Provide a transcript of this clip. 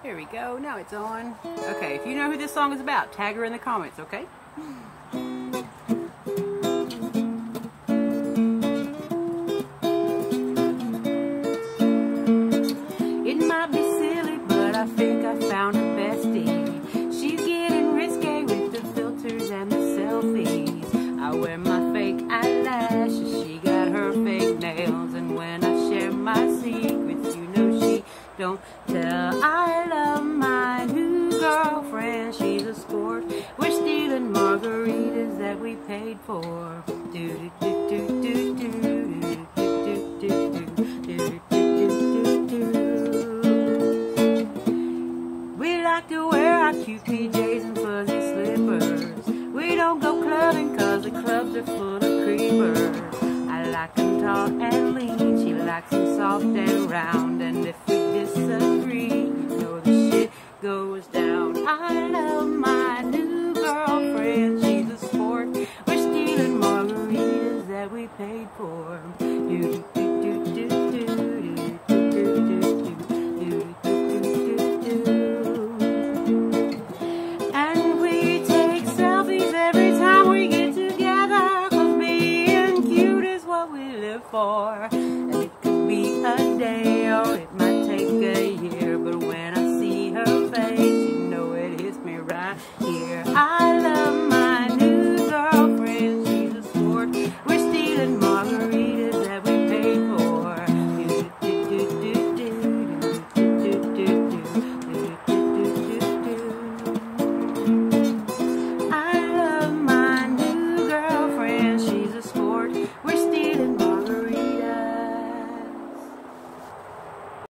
Here we go. Now it's on. Okay, if you know who this song is about, tag her in the comments, okay? It might be silly, but I think I found a bestie. She's getting risque with the filters and the selfies. I wear my fake eyelashes, she got her fake nails, and when I share my secrets, you know she don't tell. I love my new girlfriend, she's a sport. We're stealing margaritas that we paid for. Do do do.